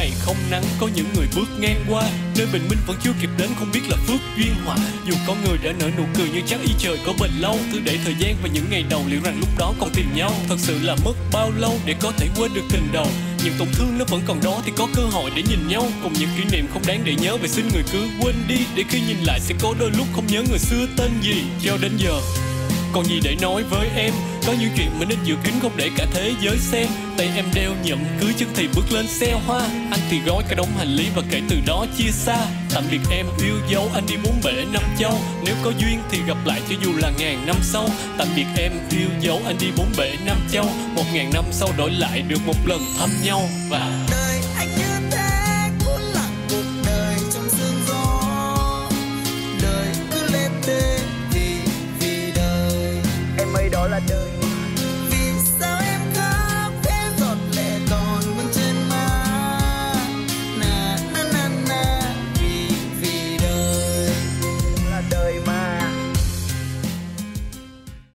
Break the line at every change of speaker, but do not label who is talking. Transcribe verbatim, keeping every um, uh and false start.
ngày không nắng có những người bước ngang qua, nơi bình minh vẫn chưa kịp đến không biết là phước duyên họa. Dù có người đã nở nụ cười nhưng chắc ý trời có bền lâu. Cứ để thời gian và những ngày đầu liệu rằng lúc đó còn tìm nhau. Thật sự là mất bao lâu để có thể quên được tình đầu. Những tổn thương nó vẫn còn đó thì có cơ hội để nhìn nhau. Cùng những kỷ niệm không đáng để nhớ, vậy xin người cứ quên đi. Để khi nhìn lại sẽ có đôi lúc không nhớ người xưa tên gì. Cho đến giờ còn gì để nói với em. Có những chuyện mình nên dự kín không để cả thế giới xem. Tay em đeo nhẫn cưới, chân thì bước lên xe hoa. Anh thì gói cả đống hành lý và kể từ đó chia xa. Tạm biệt em yêu dấu, anh đi bốn bể năm châu. Nếu có duyên thì gặp lại cho dù là ngàn năm sau. Tạm biệt em yêu dấu, anh đi bốn bể năm châu. Một ngàn năm sau đổi lại được một lần thăm nhau. Và
đời anh như thế, cuốn lặng cuộc đời trong sương gió. Đời cứ lết đê vì vì đời.
Em ơi đó là đời.